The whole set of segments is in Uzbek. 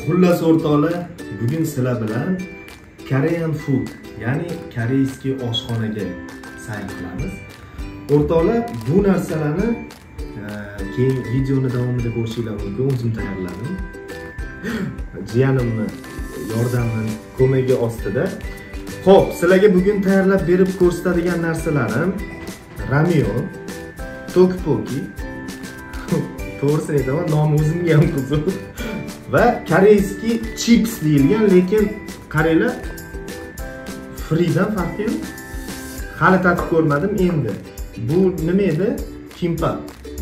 Xullas o'rtoqlar, bugun sizlar bilan Korean food, ya'ni koreyskiy oshxonaga sayr qilamiz. O'rtoqlar, bu narsalarni keyin videoni davomida ko'rishinglar mumkin. O'zim tayyorladim. Jiyanimni yordami, ko'magi ostida. Xo'p, sizlarga bugun tayyorlab berib ko'rsatadigan narsalarim ramyeon, tteokbokki. To'g'risini aytaman, nomi o'zimga ham qiziq. Va koreyskiy chips deyilgan, lekin qaranglar, fridan farqi yo'q. Hali tatib ko'rmadim endi. Bu nima edi? Kimbap.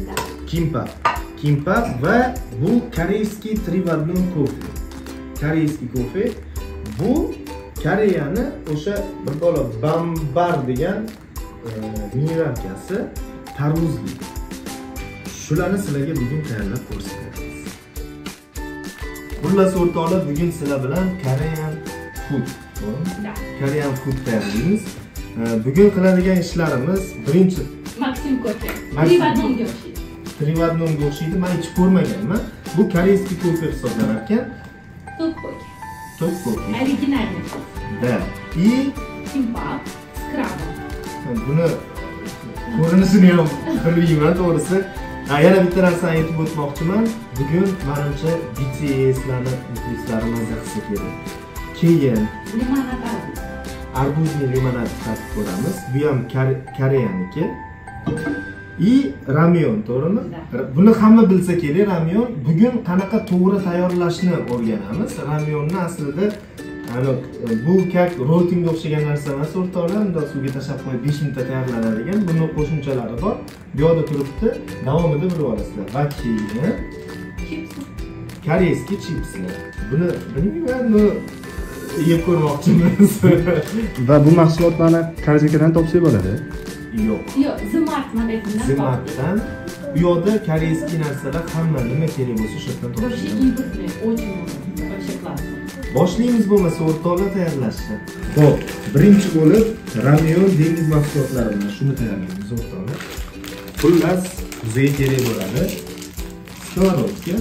Kimbap va bu koreyskiy 3 в 1 kofe. Koreyskiy kofe. Bu Koreyani o'sha bir bola bambar degan mineralkasi tarvuzli. Shularni sizlarga bugun tayyorlab ko'rsatamiz. Xullas o'rtoqlar, bugun sizlar bilan Korean food, to'g'rimi? Korean food tayyorlaymiz. Bugun qiladigan ishlarimiz birinchi Maxim kofe. 3 в 1 ga o'xshaydi. 3 в 1 ga o'xshaydi. Men ichib ko'rmaganman. Bu koreyskiy kofe hisoblanar ekan. Tteokbokki. Originalniy. Da. И Kimbap с крабом. Buni ko'rinishini ham bilmayman to'g'risi. Yana bitta narsani aytib o'tmoqchiman. Bugun menimcha BTSlarni muxlislari mazza qilsa kerak. Keyin Limonad arbuzli limonad tatib ko'ramiz. Bu ham Koreyaniki. И ramyeon, to'g'rimi? Buni hamma bilsa kerak, ramyeon. Bugun qanaqa to'g'ri tayyorlashni o'rganamiz. Ramyeonni aslida bu kak rotinga o'xshagan narsa emas, o'rtoqlar. Unda suvga tashlab qo'yib 5 minutda tayyorlanadigan. Buni qo'shimchalari bor. Bu yerda turibdi. Davomida bilib olasizlar. Va keyin koreyskiy chipslar. Buni bilmayman, yeb ko'rmoqchimiz. Va bu mahsulotlarni Koreyadan topsak bo'ladi? Yo'q, Zmart magazindan. Zmartdan. Bu yerda koreyskiy narsalar hamma nima kerak bo'lsa shu yerdan topishga. Очень много. Вообще классно. Boshlaymiz bo'lmasa o'rtoqlar tayyorlashni. Xo'p, birinchi bo'lib ramyeon dengiz mahsulotlari bilan shuni tayyorlaymiz o'rtoqlar. Xullas, bizga kerak bo'ladi skоворodka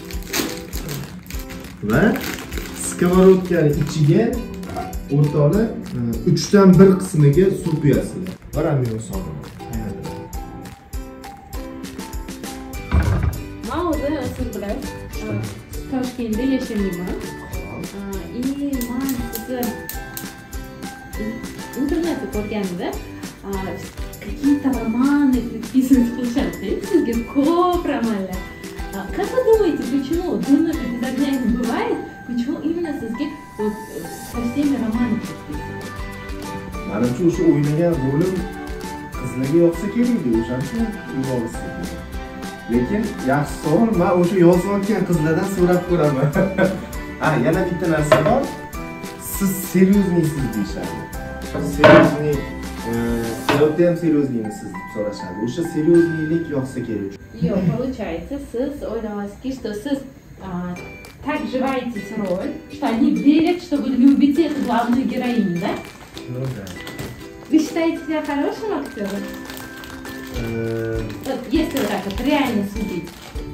va skоворodkaning ichiga o'rtoqlar 3 dan 1 qismiga suv quyasizlar. Va ramyeon solamiz. Men o'zi siz bilan Toshkentda yashayman. И men sizni internetda ko'rganimda какие-то романы приписывать площадки. Sizga ko'p romanlar. Как вы думаете, почему? Думаю, что без огня не бывает. Почему именно sizga вот со всеми романы приписывают? Menimcha o'sha o'ynagan rolim qizlarga yoqsa kerakdi, o'shaning yuborsa kerak. Lekin yaxshi savol, men o'sha yozayotgan qizlardan so'rab ko'raman. Yana bitta narsa bor. Siz seryozniysiz deyishadi. Seryozni, hayotda ham seryozniysiz deb so'rashadi. O'sha seryozniylik yoqsa kerak. Yo'q, получается, siz o'ylayapsizki, что siz так живаетесь роль, что они верят, что вы любите эту главную героиню, да? Ну да. Вы считаете себя хорошим актером? Если вот так вот реально судить.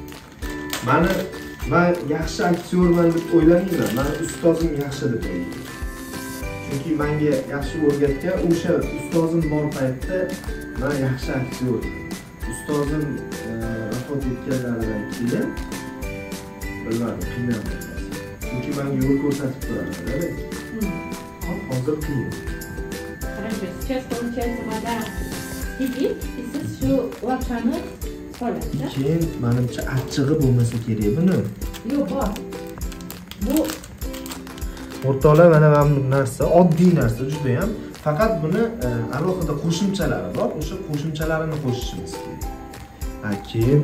Men yaxshi aktyorman deb o'ylamayman. Men ustozim yaxshi deb o'ylayman. Chunki menga yaxshi o'rgatgan o'sha ustozim bor paytda men yaxshi aktyor. Ustozim vafot etganlaridan keyin bilmadim, qiynaldim. Chunki menga yo'l ko'rsatib turardi. Hozir qiyin. Хорошо, сейчас получается вода кипит, и siz shu lachani solasiz, да? Keyin menimcha achchig'i bo'lmasa kerak buni. Yo'q, bor. Bu O'rtoqlar, mana bu narsa oddiy narsa juda ham. Faqat buni alohida qo'shimchalari bor. O'sha qo'shimchalarini qo'shishimiz kerak. Keyin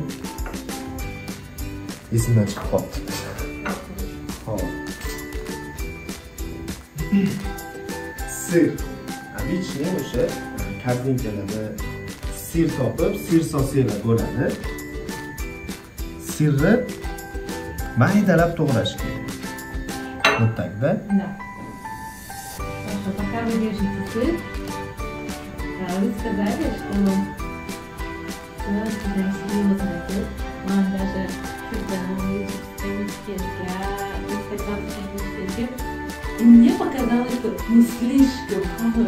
esimdan chiqib qoldi. Hop. Sir. Обычный o'sha kartinkalarda sir topib, sir sosiylar bo'ladi. Sirni maydalab to'g'rash kerak. Вот так, да? Да. Хорошо, пока вы режете сыр, вы сказали, что seriously, даже когда мы хотела сказать, мне показалось, что мы слишком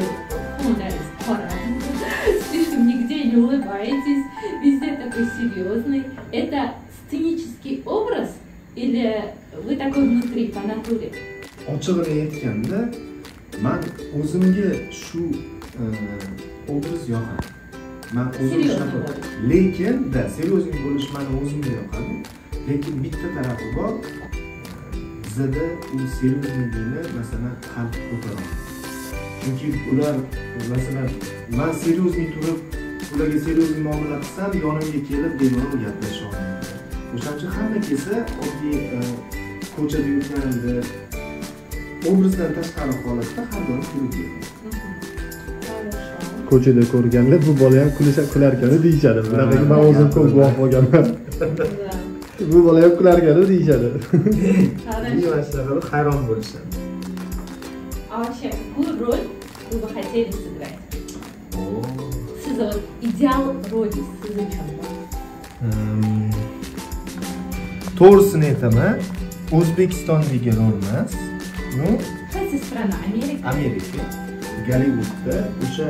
слишком нигде не улыбаетесь, везде такой серьезный. Это сценический образ или вы такой внутри, по натуре? Ochig'ini aytganda, men o'zimga shu obraz yoqadi. Men o'zim shunaqa. Lekin, seriozniy bo'lish meni o'zimga yoqadi. Lekin bitta tarafi bor. Bizda u seriozligini masalan xalq ko'taradi. Chunki ular masalan men seriozniy turib, ularga seriozniy muomala qilsam, yonimga kelib bemalol gaplashisholmaydi. O'shaning uchun hamma kelsa, oddiy ko'chada yurganimda obrazdan tashqari holatda har doim kulib yuraman. Ko'chada ko'rganda bu bola ham kularkan deyishadi. Bunaqa men o'zim ko'p guvoh bo'lganman. Bu bola ham kularkan deyishadi. Mana shunaqa hayron bo'lishadi. А вообще, какую роль вы бы хотели сыграть? Siz ideal roли siz uchun. To'g'risini aytaman, O'zbekistondagi rol emas. Qaysi strana? Amerika? Amerika. Gollivudda o'sha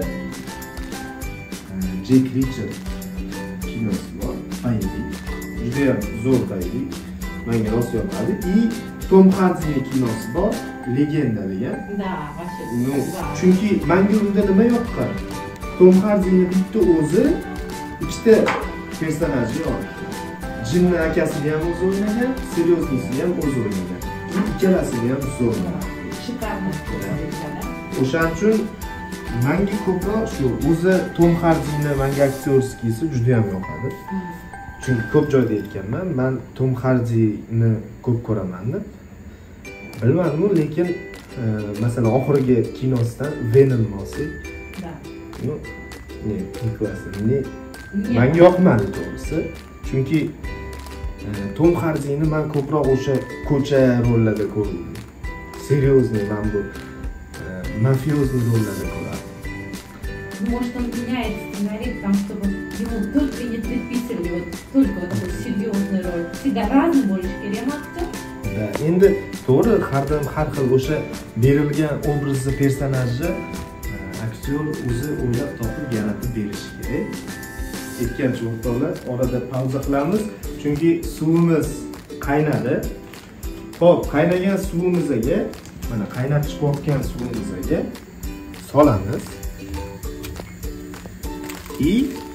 Jek Richard kinosi bor, baylik. Juda ham zo'r baylik. Menga rosa yoqadi. И Tom Hardy'ning kinosi bor, Legenda degan. Да, вообще. Chunki menga unda nima yoqqan? Tom Hardy'ning bitta o'zi ikkita personajni olgan. Jinni akasini ham o'zi o'ynagan, serioznisini ham o'zi o'ynagan. Ikkalasini ham zo'r. Шикарно. O'shaning uchun menga ko'proq shu o'zi Tom Hardy'ning menga aktyorskisi juda ham yoqadi. Chunki ko'p joyda aytganman, men Tom Hardy'ni ko'p ko'raman deb. Bilmadim, lekin masalan oxirgi kinosidan Venom olsak, menga yoqmadi to'g'risi. Chunki Tom Hardy'ni men ko'proq o'sha ko'cha rollarda ko'rdim. Seriozniy, men bu мафиозный rollarda ko'radi. Может, он меняет сценарий, потому что ему только не предписывали только вот эту серьезную роль. Всегда разный bo'lish kerak aktyor. Endi to'g'ri, har xil o'sha berilgan obrazni, personajni aktyor o'zi o'ylab topib yaratib berishi kerak. Aytgancha o'rtoqlar, orada pauza qilamiz, chunki suvimiz qaynadi. Xo'p, qaynagan suvimizga, mana qaynab chiqayotgan suvimizga solamiz. И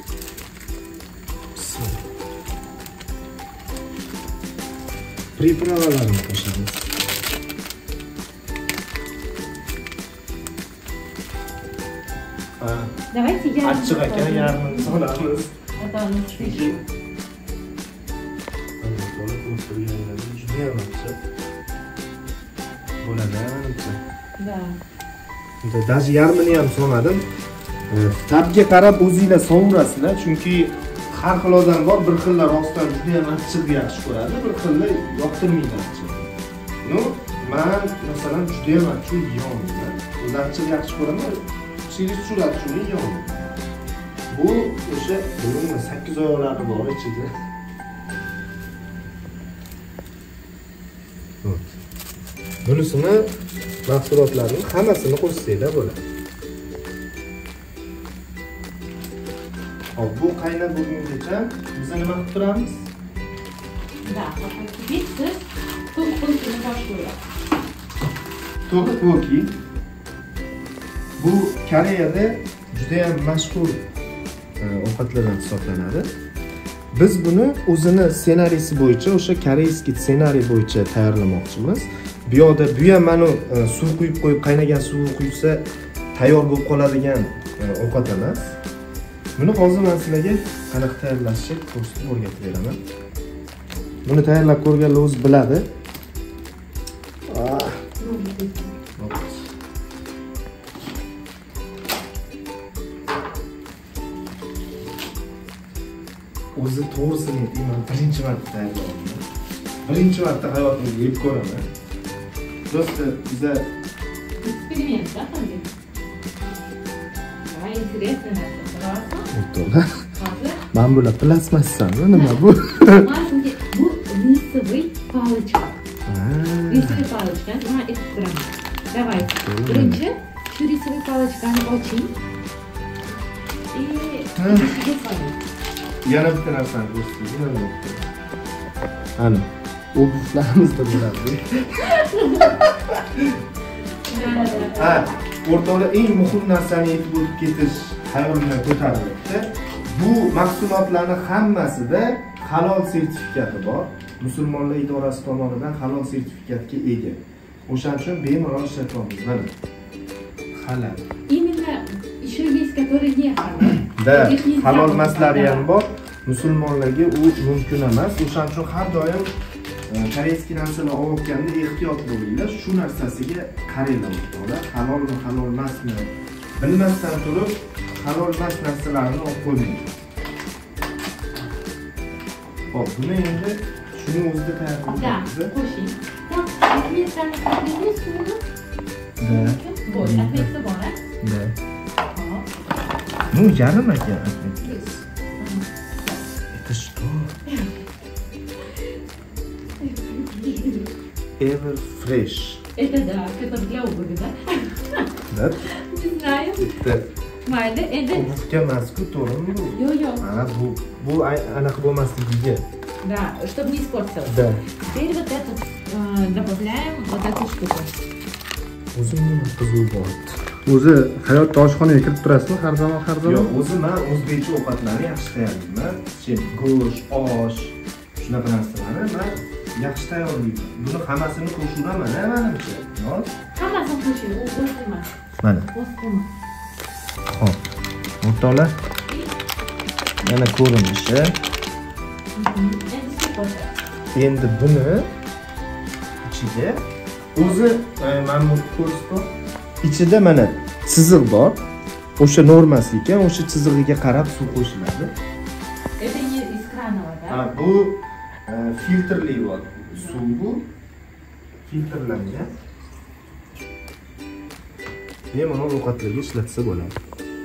приправаlarni qo'shamiz. Давайте я Achchiq ekan, yarmini solamiz. Это он Chunki bola o'tirganlarda juda ham achchiq bo'ladi, menimcha. Да. Даже yarmini ham solmadim. Tabga qarab o'zingizlar sovurasizlar, chunki har xil odam bor, bir xillar rostdan juda ham achchiq yaxshi ko'radi, bir xillar yoqtirmaydi achchiq. Men masalan juda ham achchiq yeyolmayman. O'zi achchiq yaxshi ko'raman, chili sura achchiqni yeyolmayman. Bu o'sha 8 oyoqlari bor ichida. Bunisini mahsulotlarning hammasini qo'shsanglar bo'ladi. Hop, bu qaynab bo'lgungacha biz nima qilib turamiz? Да, вот теперь siz to'q-po'kini boshlaymiz. To'q-po'ki bu Koreyada juda ham mashhur ovqatlardan hisoblanadi. Biz buni o'zini ssenariysi bo'yicha, o'sha koreyskiy ssenariy bo'yicha tayyorlamoqchimiz. Bu yoqda bu ham mana suv quyib qo'yib, qaynagan suv quysa tayyor bo'lib qoladigan ovqat emas. Buni hozir men sizlarga qanaqa tayyorlashni ko'rsatib o'rgatib beraman. Buni tayyorlab ko'rganlar o'zi biladi. O'zi to'g'risini aytayman, birinchi marta tayyorlayman. Birinchi marta hayotimda yeb ko'raman. Просто biza Эксперимент, да, Хамид? Да, интересно, это o'rtoqlar. Men bular plasmassanmi, nima bu? Bu рисовый палочка. Рисовый палочка. Mana aytib turaman. Давайте. Birinchi shu рисовый palochkani oching. Idishiga soling. Yana bitta narsani ko'rsatdim. Ana. Obuzlarimizda bo'ladi. Ha, o'rtoqlar eng muhim narsani aytib o'tib ketish hayolimdan ko'tarilibdi. Bu mahsulotlarning hammasida halol sertifikati bor. Musulmonlar idorasi tomonidan halol sertifikatga ega. O'shaning uchun bemalol ishlatamiz. Mana. Halal. Именно еще есть, которые не halal. Da, halol emaslari ham bor. Musulmonlarga u mumkin emas. O'shaning uchun har doim koreyskiy narsalar olayotganda ehtiyot bo'linglar. Shu narsasiga qaranglar o'rtoqlar. Halolmi, halol emasmi? Bilmasdan turib, halol emas narsalarni olib qo'ymang. Hop, buni endi shuni o'zida tayyorlaymiz. Да, qo'shing. Так, отметкani qilib suvni. Da. Вот, отметка bor, a? Da. Ну, yarim ekan отметка. Это что? Ever Fresh. Это да, это для обуви, да? Да? Не знаю. Да. Mayli, endi Obuvga emas-ku, to'g'rimi bu? yo'q. Ha, bu anaqa bo'lmasligiga. Да, чтобы не испортилось. Да. Теперь вот этот добавляем вот эту штуку. O'zim nima qiziq bor. O'zi hayotda oshxonaga kirib turasizmi har zaman? Yo'q, o'zim men o'zbekcha ovqatlarni yaxshi tayyorlayman. Go'sht, osh, shunaqa narsalarni men yaxshi tayyorlayman. Buni hammasini qo'shiraman, menimcha. Yo'q. Hammasini qo'shing, u bo'sh emas. Mana. Bo'sh emas. Xo'p. O'rtoqlar, mana ko'rinishi. Endi suv qo'shamiz. Endi buni ichiga o'zi mana ko'rsatib, ichida mana chiziq bor. O'sha normasi ekan, o'sha chizig'iga qarab suv qo'shiladi. Это не из кранового, да? Ha, bu filtrli suv bu. Filtrlangan. Bemalol ovqatlarga ishlatsa bo'ladi.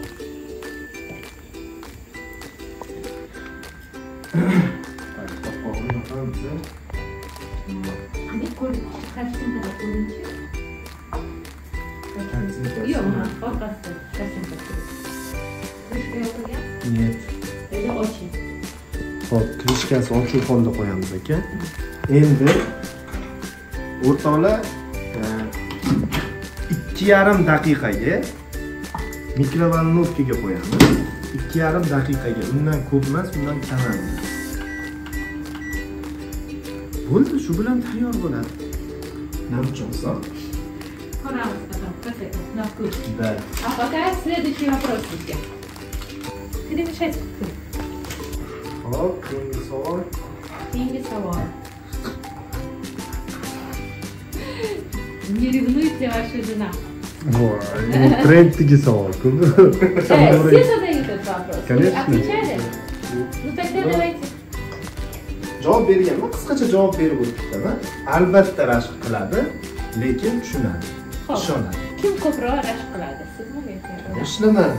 Hadi ko'ring, kartinada ko'ringchi. Yo'q, orqasida kartinada ko'ring. Krishka yopilgan? Нет. Endi oching. Xo'p, krishkasi ochiq holda qo'yamiz aka. Endi o'rtoqlar 2,5 daqiqaga mikrovolnovkaga qo'yamiz. 2,5 daqiqaga. Undan ko'p emas, undan kam emas. Bo'ldi, shu bilan tayyor bo'ladi. Namchoqsa. Ko'ramiz потом, как это, на вкус. Да. А пока следующий вопрос есть. Перемешать. Hop, keyingi savol. Keyingi savol. Не ревнует ли ваша жена? Voy, bu trenddagi savol-ku. Все задают этот вопрос. Конечно. Вы отвечали? Ну тогда давайте. Javob berganman, qisqacha javob berib o'tibman. Albatta rashk qiladi, lekin tushunadi. Xo'p. Ishonadi. Kim ko'proq rashk qiladi? Sizmi yoki? Ishlaman.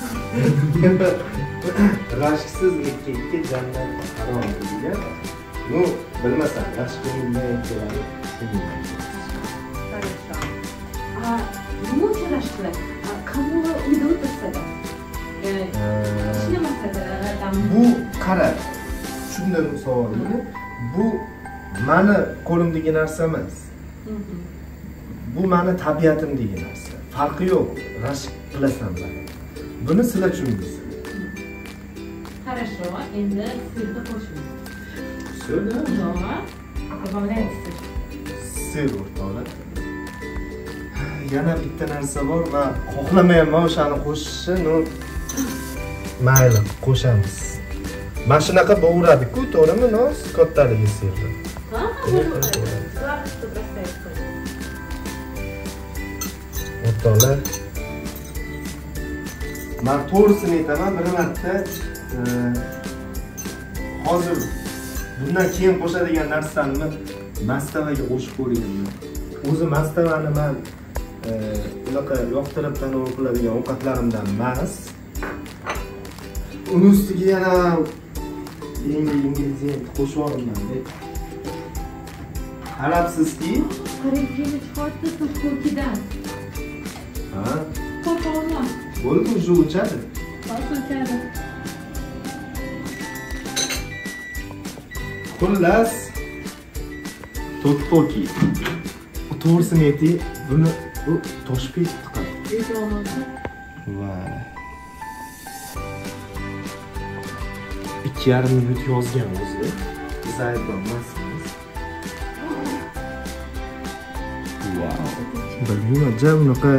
Rashksiz erkakka jannat harom degan. Ну, bilmasam, rashkning nima ekanini tushunmayman. Хорошо. А ночью rashk qiladi. Kому uyda o'tirsada? Ishlamasada там. Bu qara. Tushundim savolingni. Bu meni qo'limdagi narsa emas. Bu meni tabiatimdagi narsa. Farqi yo'q. Rashk qilasan bari. Buni sizlar tushundingiz. Хорошо. Endi sirni qo'shamiz. Sirni? Добавляется. Sir o'rtoqlar. Yana bitta narsa bor va xohlamayman o'shani qo'shishni, no mayli, qo'shamiz. Mana shunaqa bo'g'iradi-ku, to'g'rimi, nos? Kattaligi sirni. Ha, slavka что простая. O'rtoqlar, men to'g'risini aytaman, bir marta hozir bundan keyin qo'shadigan narsamni mastavaga qo'shib ko'rganman. O'zi mastavani men unaqa yoqtirib tanovul qiladigan ovqatlarimdan emas. Uni ustiga yana yangi ingredient qo'shib yuboraman. qarabsizki, Qarabgina chiqardi to'rtko'kidan. ha, Qo'polma. bo'ldi, уже o'chadi. Qo'chadi. Xullas, to'rtko'ki. To'g'risini ayting, buni bu toshib ketdi. Voy. 2,5 minut yozgan o'zi. Biz ayblanmasmiz. Wow. Bilmayman, ja bunaqa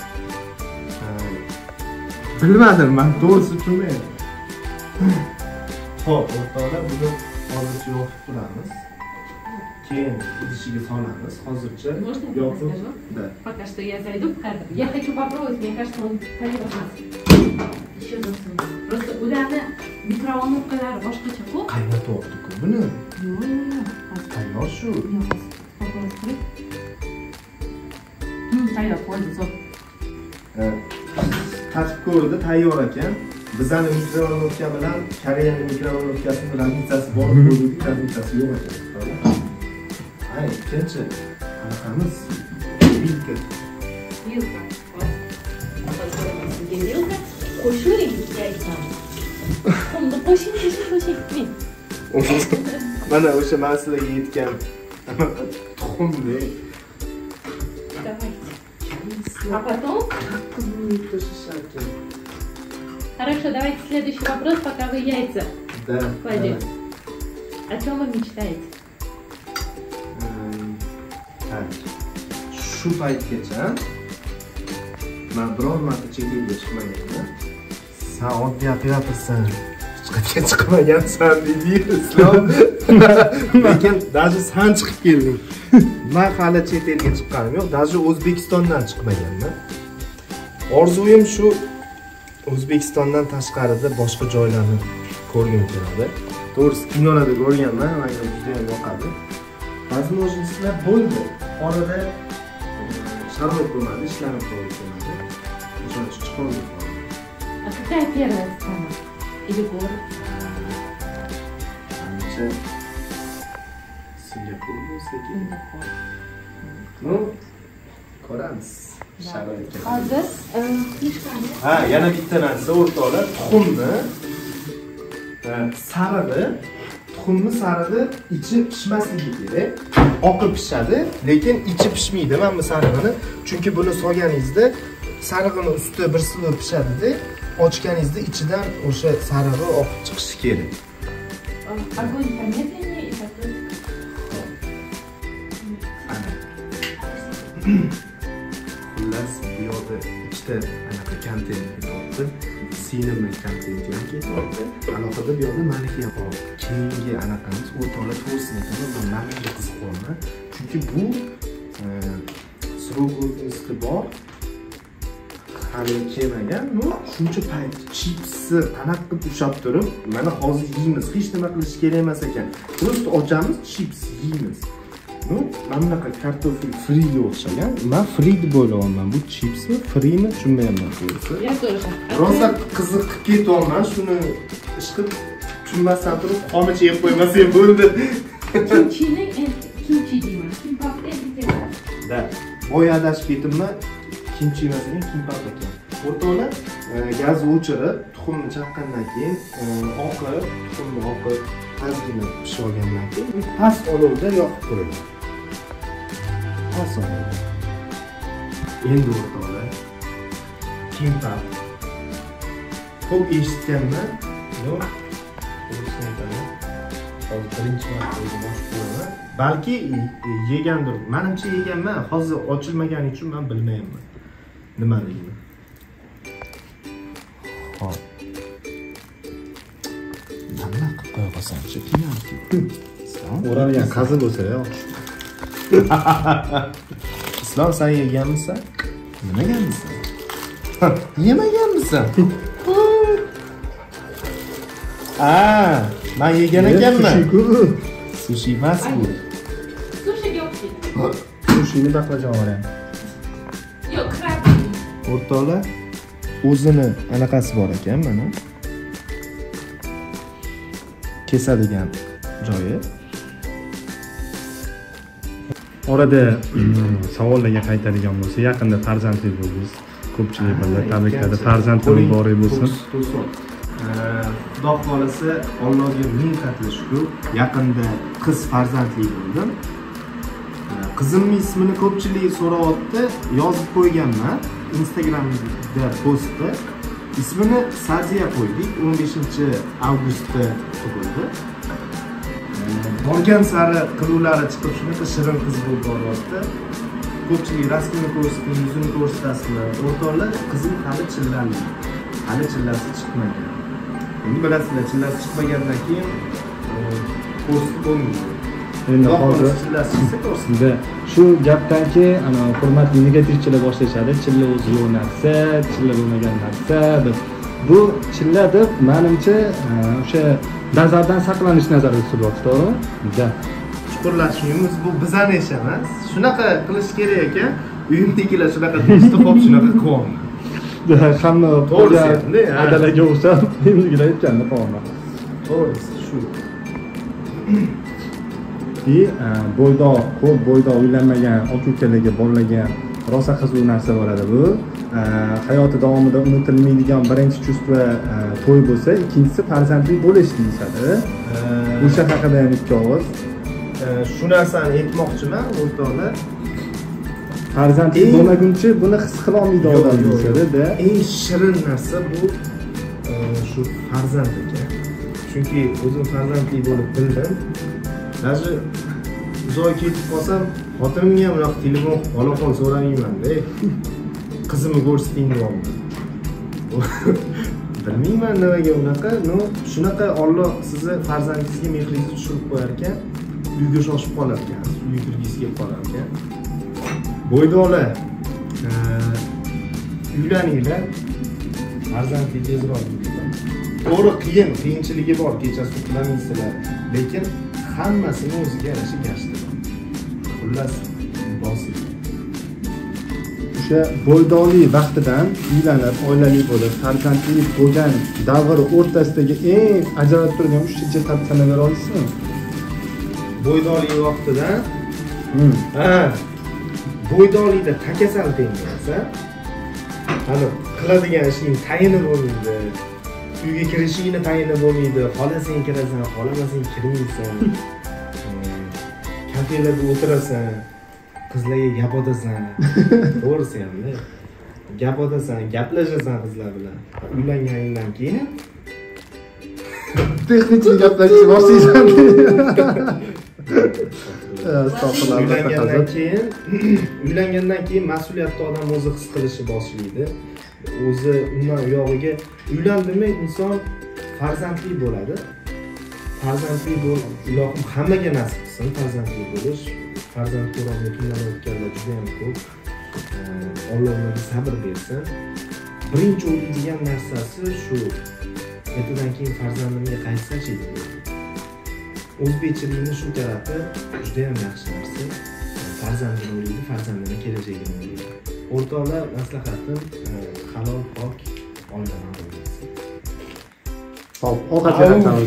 bilmadim, men to'g'risi tushunmayman. Xo'p, o'rtoqlar, buni hozircha yoqib turamiz. Keyin idishiga solamiz. Hozircha yoqib. Да. Пока что я зайду в кадр. Я хочу попробовать, мне кажется, он поверхность. Еще засуну. Просто ularni mikrovolnovkalar boshqacha-ku. Qaynatyapti-ku buni. Yo'q. Tayyor shu. Tayyor, bo'ldi, zo'r. Tatib ko'rdi, tayyor ekan. Bizani mikrovolnovka bilan Koreyaning mikrovolnovkasining razницasi bor bo'ldi, razницasi yo'q ekan. Ay, ikkinchi qanaqamiz? Vilka. Вилка. Вилка. Qo'shing aytsam. Unda qo'shing. Mana o'sha masalaga yetgan tuxumli. Давайте. А потом? Хорошо, давайте следующий вопрос, пока вы яйца кладете. О чем вы мечтаете? Shu paytgacha men biror marta chet elga chiqmaganman. Sen oddiy operatorsan, hech qayerga chiqmagansan deydi Islom. Lekin даже sen chiqib kelding. Men hali chet elga chiqqanim yo'q, даже O'zbekistondan chiqmaganman. Orzuyim shu O'zbekistondan tashqarida boshqa joylarni ko'rgim keladi. To'g'risi kinolarda ko'rganman, menga juda ham yoqadi. Возможностьlar bo'ldi. Orada sharoit bo'lmadi, ishlanib qoldi. O'shaning uchun chiqolmadim. А какая первая страна? Или город? Singapur bo'lsa kerak. Ну, ko'ramiz. Sharoitga. Hozir kishkani. Ha, yana bitta narsa o'rtoqlar, tuxumni sarig'i, tuxumni sarig'i ichi pishmasligi kerak. Oqib pishadi, lekin ichi pishmaydi. Mana bu sarig'ini, chunki buni solganingizda sarig'ini usti bir silib pishadi-da, ochganingizda ichidan o'sha sarig'i oqib chiqishi kerak. Огонь помедленнее и потом. Xullas, bu yoqda ikkita anaqa kontent ketyapti. Sinema kontenti ham ketyapti. Alohida bu yoqda maniki ham bor. Keyingi anaqamiz o'rtoqlar to'g'risini aytaman, men menga qiziqyapman. Chunki bu srogovosti bor. Hali kelmagan, no, shuncha payt chipsni qanaqa qilib ushlab turib, mana hozir yeymiz. Hech nima qilish kerak emas ekan. Просто ochamiz, chips yeymiz. No, mana bunaqa kartofel friga o'xshagan. Men fri deb o'ylayapman. Bu chipsmi, frimi tushunmayapman to'g'risi. Я тоже. Rosa qiziqib ketyapman. Shuni ish qilib tushunmasdan turib, qomicha yeb qo'ymasam bo'ldi. Kimchi deyman. Kimbapda bitta. Da, boya adashib ketibman. Kimchi emas ekan, kimbap ekan. O'rtoqlar, gazni o'chirib, tuxumni chaqqandan keyin oqib, tuxumni oqib, ozgina pishib olgandan keyin past olovda yoqib qo'yiladi. Past olovda. Endi o'rtoqlar, kimbap. Ko'p eshitganman, yo'q. To'g'risini aytaman. Hozir birinchi marta o'zim ochib ko'raman. Balki yegandir. Menimcha yeganman, hozir ochilmagani uchun men bilmayman nimaligini. Hop. Nima qilib qo'ya qolsam-chi, qiynalib. O'ralgan qazi bo'lsa-ya. Islom, sen yeganmisan? Yemaganmisan? Yemaganmisan? Men yegan ekanman. Sushi emas bu. Sushi yo'q. Sushini baqlajon olaman. Yo'q, krab. O'rtoqlar, o'zini anaqasi bor ekan, mana. Kesadigan joyi. orada savollarga qaytadigan bo'lsa, yaqinda farzandli bo'ldingiz. Ko'pchilik bilan tabrikladi. Farzandli muborak bo'lsin. Xudo xolasa, Allohga ming qatla shukr, yaqinda qiz farzandli bo'ldim. Qizimning ismini ko'pchilik so'rayapti, yozib qo'yganman Instagramda postda. İsmini Saziya qo'ydik. 15-avgustda tug'ildi. Borgan sari qiluvlari chiqib shunaqa shirin qiz bo'lib boryapti. Ko'pchilik rasmini ko'rsatib, yuzini ko'rsatasizlar. O'rtoqlar, qizim hali chillali. Hali chillasi chiqmagan. Endi bilasizlar, chillasi chiqmagandan keyin ko'rsatib bo'lmaydi. Endi hozir sizda shu gapdanki, hurmatli negativchilar boshlashadi. Chilla o'zi yo'q narsa, chilla bo'lmagan narsa deb. Bu chilla deb menimcha o'sha nazardan saqlanish nazarda tutilyapti, to'g'rimi? Chuqurlashishimiz bu bizani ish emas. Shunaqa qilish kerak ekan. Uyimdagilar shunaqa do'sti qolib shunaqa qilmoqda. Hamma to'g'ri, adalaga o'xshab, menimizga aytganda qolma. To'g'ri, shu. Ko'p bo'ydoq uylanmagan, aka-ukalarga bolalarga rosa qiziq narsa bo'ladi bu. Hayoti davomida unutilmaydigan birinchi chuvство to'y bo'lsa, ikkinchisi farzandli bo'lish deyishadi. O'sha haqida ham ikki og'iz. Shu narsani aytmoqchiman, o'rtoqlar. Farzandli bo'lmaguncha buni his qila olmaydi odam deyishadi-da. Eng shirin narsa bu shu farzand ekan. Chunki o'zim farzandli bo'lib bildim. Даже uzoq ketib qolsam, xotinimga ham unaqa telefon ola qol so'ramayman-da. Qizimni ko'rsating deyapman. Bilmayman nimaga unaqa, shunaqa Alloh sizni farzandingizga mehringizni tushirib qo'yar ekan, uyga shoshib qolar ekan, uy kirgisi kelib qolar ekan. Bo'ydoqlar, uylaninglar, farzandli tezroq bo'ladi. To'g'ri qiyinchiligi bor, kechasi uxlamaysizlar, lekin hammasini o'ziga yarasha gashti. Xullas, bosim. O'sha bo'ydoqlik vaqtidan uylanib, oilali bo'lib, farzandli bo'lgan davr o'rtasidagi eng ajralib turgan 3 jihat sanab bera olasizmi? Bo'ydoqlik vaqtidan bo'ydoqlikda takasal tengasa, hali qiladigan ishning tayini bo'lmaydi. Uyga kirishingni tayini bo'lmaydi. Xohlasang kirasan, xohlamasang kirmaysan. Kafelarda o'tirasan, qizlarga gap otasan. To'g'risi ham-da. Gap otasan, gaplashasan qizlar bilan. Uylanganingdan keyin texnik gaplashishni boshlaysan. Uylangandan keyin mas'uliyatli odam o'zi his qilishni boshlaydi. O'zi undan uyog'iga uylandimi inson farzandli bo'ladi. Farzandli ilohim hammaga nasib qilsin farzandli bo'lish. Farzand ko'rolmay kunlar o'tganlar juda ham ko'p. Alloh ularga sabr bersin. Birinchi o'ylaydigan narsasi shu. Ertadan keyin farzandimga qaytsa-chi deydi. O'zbekchilikning shu tarafi juda ham yaxshi narsa. Farzandini o'ylaydi, farzandini kelajagini o'ylaydi. O'rtoqlar, maslahatim halol, pok oiladan bo'lsin. Xo'p, ovqatga qaytamiz.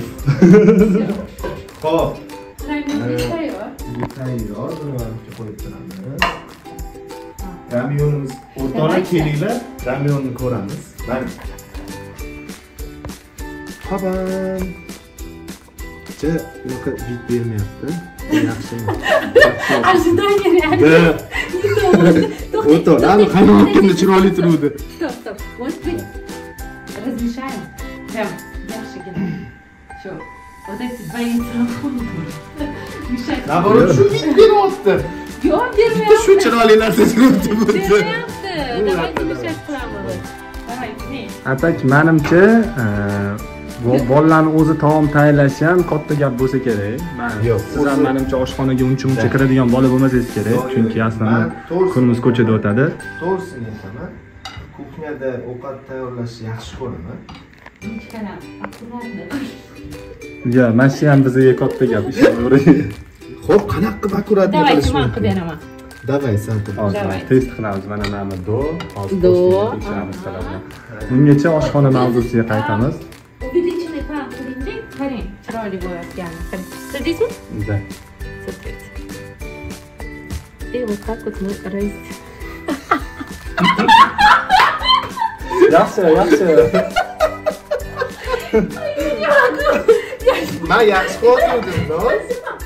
Xo'p. Tayyor. Tayyor, buni qo'yib turamiz. Ramyonimiz o'rtoqlar kelinglar, ramyonni ko'ramiz. Mana. Xabam. Yo'q, vid bermayapti. Yaxshimi? Ожидание. O'rtoqlar, qaynayotganda chiroyli turuvdi. Stop. Вот мы размешаем. Прям yaxshigina. Shu. Вот эти два яйца. Мешать. Naborot shu vid beryapti. Yo'q, bermayapti. Shu chiroyli narsa turibdi bu. Bermayapti. Давайте мешать qilamiz. Давайте. Atak, menimcha bolalarni o'zi taom tayyorlashi ham katta gap bo'lsa kerak. Yo'q, siz ham menimcha oshxonaga uncha kiradigan bola bo'lmasangiz kerak, chunki aslida kunimiz ko'chada o'tadi. To'g'risini aytaman. Kuxnyada ovqat tayyorlashni yaxshi ko'raman. Nechkaram, akkuratni. Ya, mana shu ham bizga katta gap ishlayvering. Xo'p, qanaqa qilib akkuratni qilish Давайте, man qilib beraman. Давай, sen qil. Давай. Test qilamiz. Mana nami do. Do. Bungacha oshxona mavzusiga qaytamiz. Увеличенный план qiling, qarang, chiroyli bo'layotganini. Sizdingizmi? Да. Смотрите. И вот так вот мы Yaxshi. Men yaxshi qo'ydim, do'st.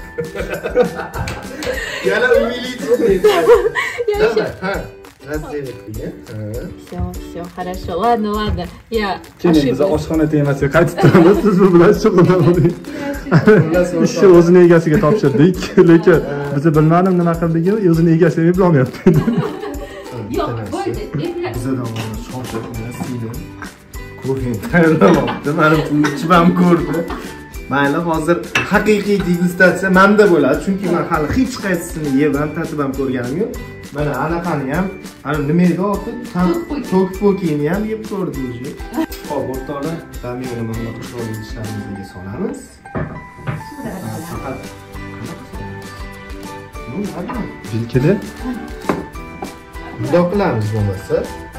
Yana увеличить. Давай, разделить меня. Все, хорошо. Ладно. Я Keling, biz ошиблась. oshxona temasiga qaytib turamiz. Siz bu bilan shug'ullaning. Ishni o'zini egasiga topshirdik, lekin biz bilmadim nima qildik, o'zini egasiga eplolmayapti. Yo'q, bo'ldi. Bize de onu şoşak nasıl? Ko'rgan tayyorlamoqda. Meni pulchim ham ko'rdi. Mayli, hozir haqiqiy degustatsiya menda bo'ladi, chunki men hali hech qaysisini yeb ham tatib ham ko'rganim yo'q. Mana anaqani ham, ana nima edi otib, tokpokini ham yeb ko'rdim уже. Hop, o'rtoqlar, ramyonni mana qishloq idishlarimizga solamiz. Faqat Vilkada bundoq qilamiz bo'lmasa.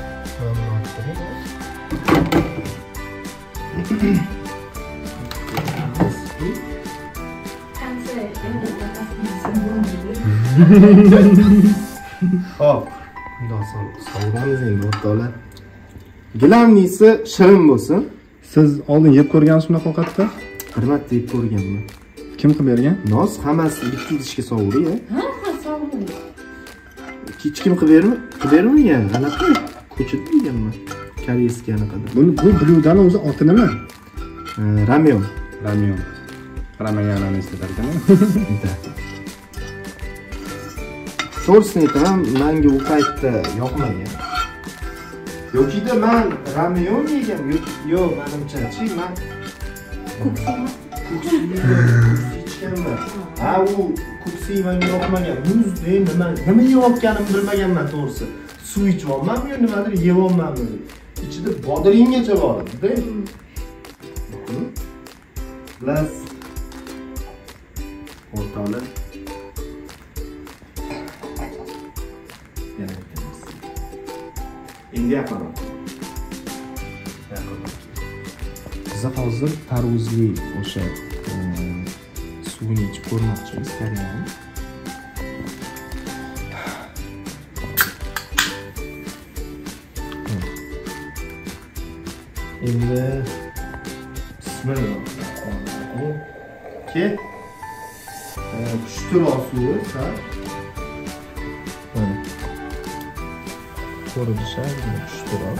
Hop, bundoq solamiz endi o'rtoqlar. Gilamnisi shirin bo'lsin. siz oldin yeb ko'rgansiz bunaqa ovqatni? Hurmatli yeb ko'rganman. Kim qilib bergan? Noz hammasi bitta idishga sovuri-ya. Ha, sovuri. Hech kim qilib bermagan. Anaqa ko'chib yeganman. Koreyskiy anaqada. Bu blyudani o'zi oti nima? Ramyon. Ramayanani eslatar ekan. To'g'risini aytaman, menga u paytda yoqmagan. Yo'qida men ramyon yegan. Yo'q, menimcha-chi, men kuksi ichganman. Ha, u kuksi menga yoqmagan. Muzda nima yeyotganimni bilmaganman to'g'risi. Suv ichyapmanmi yo nimadir yeyapmanmi? Ichida bodringgacha bor edi-da. Plus o'rtoqlar. Endi yapaman. Biz hozir tarvuzli o'sha suvini ichib ko'rmoqchimiz Koreyani. Endi bismillah. Ke pushtiroq suvi sal. Ko'rishar, pushtiroq.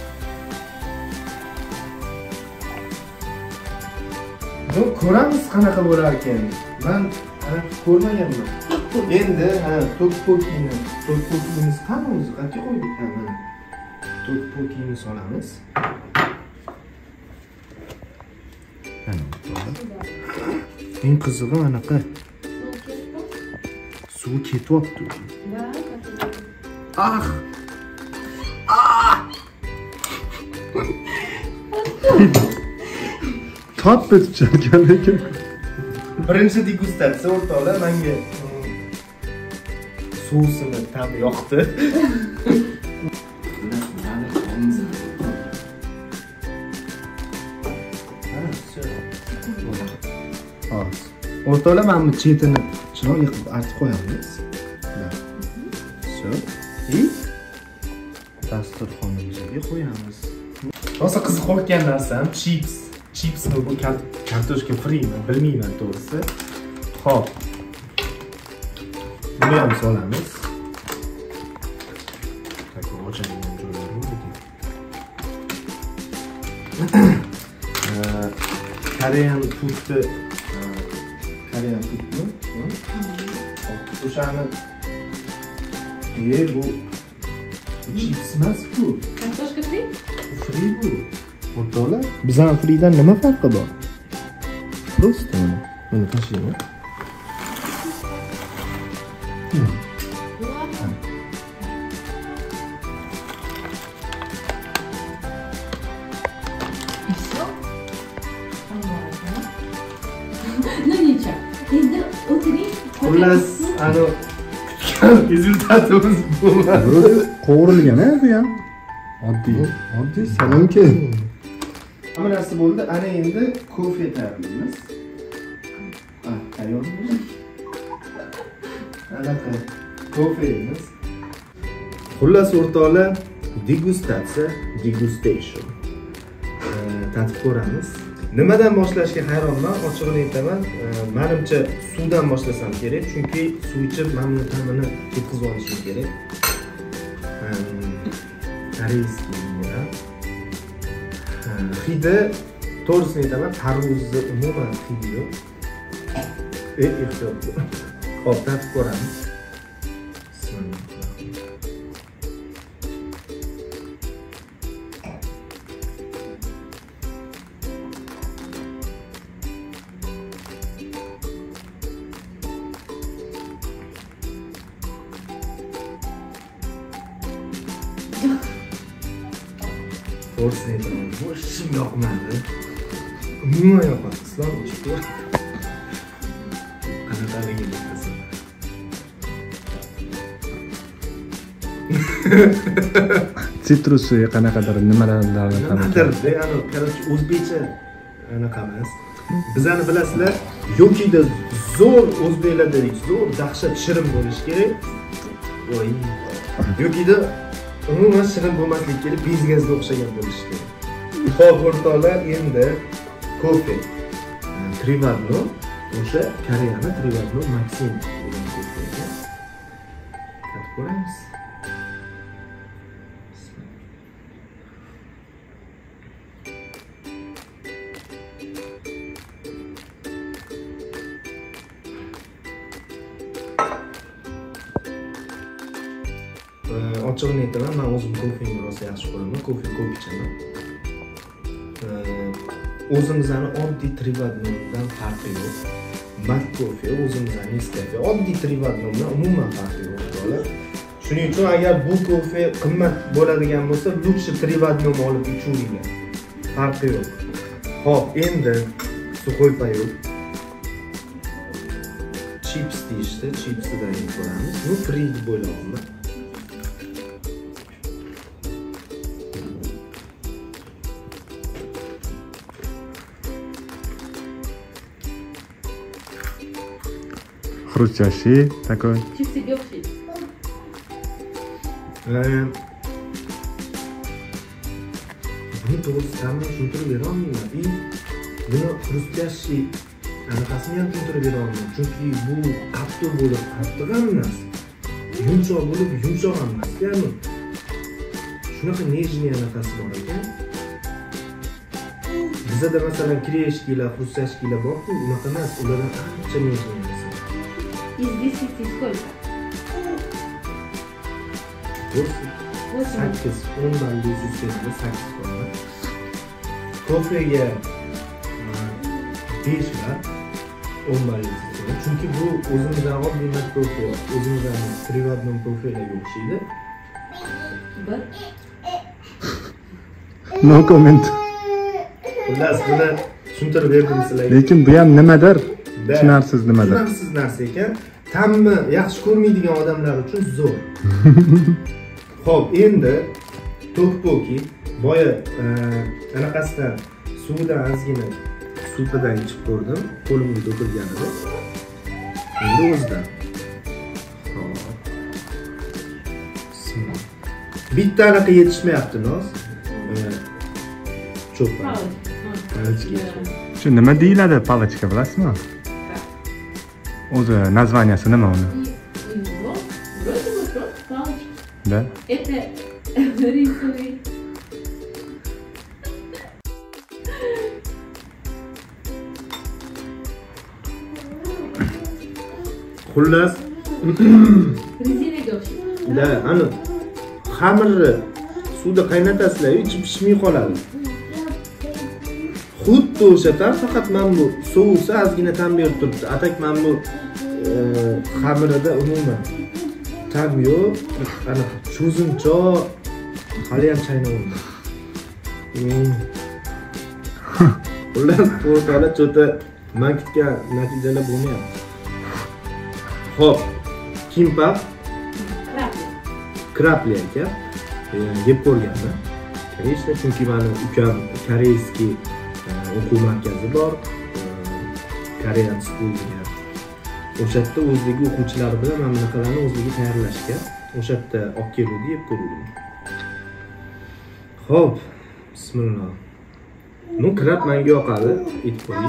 Ko'ramiz qanaqa bo'lar ekan. Men ko'rmaganman. Endi tokpokimiz qani o'zi? Qayerga qo'ydik? Mana tokpokini solamiz. Eng qizig'i anaqa suv ketyapti. Tatlı tutacak lekin. Birinchi degustatsiya o'rtoqlar, menga sousini ta'mi yoqdi. O'rtoqlar, mana bu chetini chiroyli qilib artib qo'yamiz. И dasturxonimizga qo'yamiz. Rosa qiziq qolgan narsam chipsmi bu kartoshka frimi bilmayman to'g'risi. Xo'p. Buni ham solamiz. Takor ochadigan joylari bor ekan. Korean foodni o'shani bu chips emas bu. Kartoshka free? Free bu. O'rtoqlar, bizning freedan nima farqi bor? Просто buni tashlayman. Ну ничего. Endi o'tiring. Xullas, kutgan rezultatimiz bo'lmadi. Qovurilgan-a bu ham. Oddiy salonki. Hamma narsa bo'ldi. Ana endi kofe tayyorlaymiz. Tayyormi? Anaqa kofemiz. Xullas o'rtoqlar, degustation tatib ko'ramiz. Nimadan boshlashga hayronman, ochig'ini aytaman. Menimcha suvdan boshlasam kerak, chunki suv ichib mana buni ta'mini ketkazib olishim kerak. Koreyskiy hidi, to'g'risini aytaman, tarvuzni umuman hidi yo'q. Ehtiyot bo'l. Xo'p, tatib ko'ramiz. To'g'risini aytaman, bu ishim yoqmadi. Umuman yoqmadi. Islom ichib qanaqaligi bittasi. Sitrusi qanaqadir nimalardan nimadir, ya'ni короче o'zbekcha anaqa emas. Bizani bilasizlar, Yo'kida zo'r o'zbeklardek zo'r dahshat shirin bo'lish kerak. Voy. Yo'kida umuman shirin bo'lmaslik kerak, bezgazga o'xshagan bo'lish kerak. Xo'p, o'rtoqlar, endi kofe. Trivadno, o'sha Koreyani Trivadno Maxim degan kofega tatib ko'ramiz. Ochig'ini aytaman, men o'zim kofeni rosa yaxshi ko'raman, kofe ko'p ichaman. O'zimizning oddiy Trivadnodan farqi yo'q. Mat kofe, o'zimizning Nescafe, oddiy Trivadnodan umuman farqi yo'q. Shuning uchun agar bu kofe qimmat bo'ladigan bo'lsa, lutshi Trivadno olib ichuvinglar. Farqi yo'q. Xo'p, endi suxoy payot. Chips deyishdi, chipsidan ko'ramiz. Bu free deb o'ylayapman. Хрустящий такой. Чипсы легкие. Buni to'g'risi ta'mini tushuntirib bera olmayman. Buni xrustyashi anaqasini ham tushuntirib bera olmayman. Chunki bu qattiq bo'lib qattiq ham emas. Yumshoq bo'lib yumshoq ham emas. Ya'ni shunaqa nejniy anaqasi bor ekan. Bizda masalan kreyeshkilar, xrustyashkilar bor-ku, unaqa emas. Ulardan ancha nejniy. Из 10 сколько? 8, 10 balli sistemda 8 qo'yman. Kofega 5 bar 10 balli sistemda. Chunki bu o'zimizdan oddiy mat kofe, o'zimizdan Trivadno kofelarga o'xshaydi. No comment. Xullas, buni tushuntirib berdim sizlarga. Lekin bu ham nimadir? Tushunarsiz nimadir? Tushunarsiz narsa ekan. Ta'mni yaxshi ko'rmaydigan odamlar uchun zo'r. Xo'p, endi tokpoki boya anaqasidan suvdan ozgina supadan ichib ko'rdim, qo'limga to'kilganida. Endi o'zidan. Bitta anaqa yetishmayapti, noz. Cho'pa. Shu nima deyiladi, palochka bilasizmi? O'zi названияsi nima uni? Вроде бы просто палочки. Да? Это рисовый. Xullas, Резинаga o'xshaydi. da, ana xamirni suvda qaynatasizlar, ichi pishmay qoladi. Xuddi o'sha faqat men bu sovsa ozgina ta'm berib turibdi. Atak men bu xamirida umuman ta'm yo'q. Ana cho'zimchoq hali ham chaynayapman. Xullas, o'rtalar cho'ta men kutgan natijalar bo'lmayapti. Xo'p, kimbap krapli ekan. Yeb ko'rganman. Koreycha, chunki meni ukam koreyskiy o'quv markazi bor. Korean School degan O'sha yerda o'zligi o'quvchilari bilan mana bunaqalarni o'zligi tayyorlashga o'sha yerda olib keluvdi, yeb ko'ruvdim. Xo'p, bismillah. Nu krab menga yoqadi, aytib qo'ying.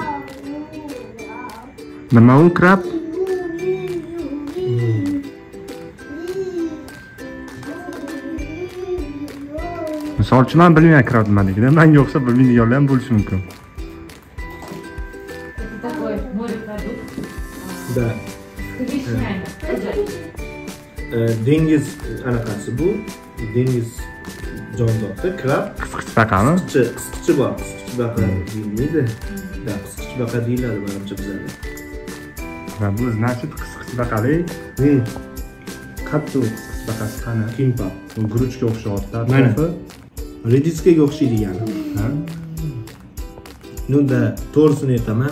Nima u krab? Misol uchun men bilmayman krab nimaligini. Menga o'xshab bilmaydiganlar ham bo'lishi mumkin. Это такой морепродукт. Да. Сквишнями. Dengiz anaqasi bu. Dengiz jonzotda krab. Qisqichbaqami? Qisqichi bor. Qisqichbaqa deyilmaydi. Da, qisqichbaqa deyiladi menimcha bizlarda. Va bu значит qisqichbaqalik. Qattiq Qisqichbaqasi qani? kimbap. U guruchga o'xshayapti. Mana. Atrofi. Rediskaga o'xshaydi yani. Ha? Nunda to'g'risini aytaman.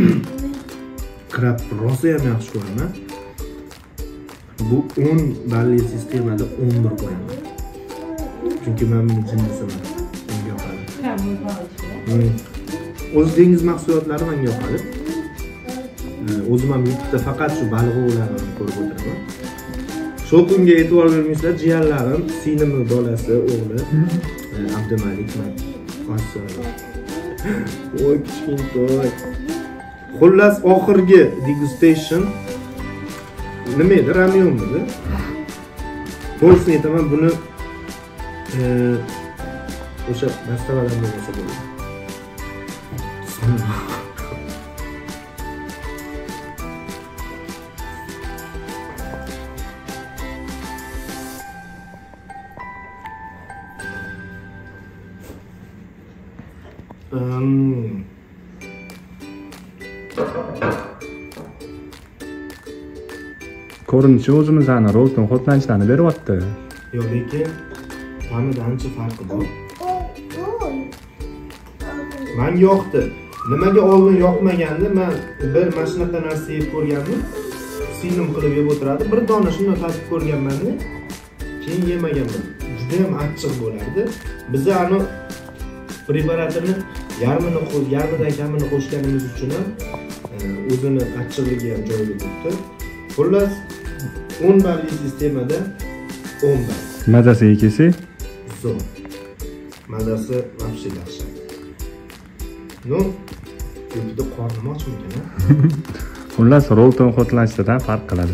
Krab rosa ham yaxshi ko'raman. Bu 10 balli sistemada 11 qo'yaman. Chunki men buni jinnisaman. Menga yoqadi. Крабовые палочки. O'z dengiz mahsulotlari menga yoqadi. O'zim ham YouTube'da faqat shu baliqlarni ko'rib o'tiraman. Shu kunga e'tibor bermaysizlar, jiyanlarim, singlimning bolasi, o'g'li Abdumalik. Voy kichkintoy. Xullas oxirgi degustation nima edi? Ramyonmi? To'g'risini aytaman, buni o'sha mastavadan bo'lmasa bo'ladi. Ko'rinishi o'zimizning Rolton xotlanchilarni beryapti. Yo'q, lekin ta'mida ancha farqi bor. Menga yoqdi. Nimaga oldin yoqmagandi? Men bir mana shunaqa narsa yeb ko'rgandim. Singlim qilib yeb o'tiradi. Bir dona shunday tatib ko'rganman-da. Keyin yemaganman. Juda ham achchiq bo'lardi. Biz ani preparatini yarmidan kamini qo'shganimiz uchun ham o'zini achchiqligi ham joyiga turibdi. Xullas 10 balli sistemada 10 ball. Mazasiga kelsak, zo'r. Mazasi вообще dahshat. No, ko'pida qornim ochmikan, ha? xullas Rolton xotlanchilardan farq qiladi.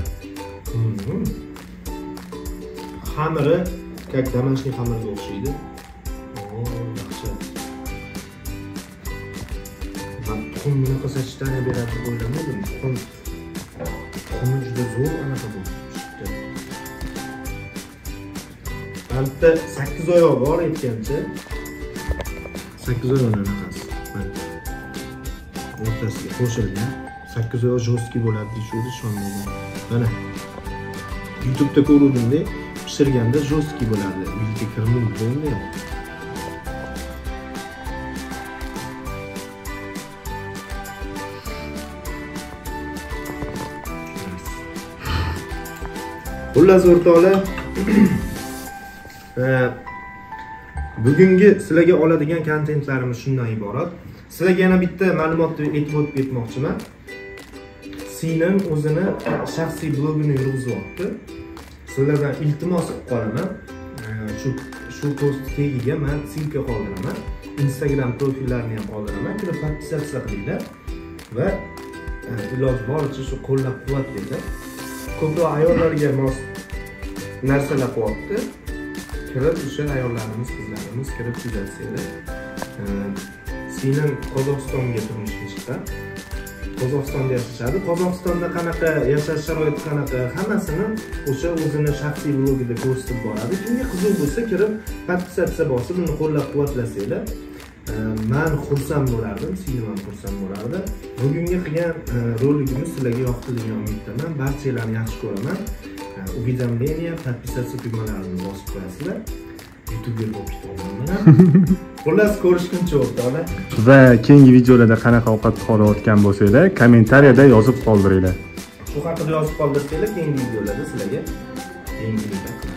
Xamiri как домашний xamirga o'xshaydi. Dahshat. Men tuxum bunaqa sachitani beradi deb o'ylamadim. Tuxum juda zo'r anaqa bo'ldi. Albatta 8 oyoq bor aytgancha. 8 oyoqni anaqasi. O'rtasiga qo'shilgan. 8 oyoq jo'stki bo'ladi deyishuvdi, ishonmayman. Mana YouTube'da ko'ruvdim-da, pishirganda jo'stki bo'ladi. Uyga kirmay bo'lmaydi. Xullas o'rtoqlar, bugungi sizlarga oladigan kontentlarimiz shundan iborat. Sizlarga yana bitta ma'lumotni aytib o'tib ketmoqchiman. Singlim o'zini shaxsiy blogini yurg'izyapti. Sizlardan iltimos qilib qolaman. Shu post tagiga men silka qoldiraman. Instagram profillarini ham qoldiraman. Kirib podpisatsiya qilinglar va iloj boricha shu qo'llab-quvvatlaydi. Ko'proq ayollarga mos narsalar qo'yapti. Kirib o'sha ayollarimiz, qizlarimiz kirib kuzatsanglar. Singlim Qozog'istonga turmushga chiqqan. Qozog'istonda yashashadi. Qozog'istonda qanaqa yashash sharoiti qanaqa, hammasini o'sha o'zini shaxsiy blogida ko'rsatib boradi. Kimga qiziq bo'lsa kirib podpisatsiya bosib uni qo'llab-quvvatlasanglar, men xursand bo'lardim, singlim ham xursand bo'lardi. Bugungi qilgan roligimiz sizlarga yoqdi degan umiddaman. Barchalarni yaxshi ko'raman. Уведомления, podpisatsiya tugmalarini bosib qo'yasizlar. YouTube'ga bo'lib ketaman. Xullas ko'rishguncha o'rtoqlar. Va keyingi videolarda qanaqa ovqat qolayotgan bo'lsanglar, kommentariyada yozib qoldiringlar. Shu haqida yozib qoldirsanglar, keyingi videolarda sizlarga yangiliklar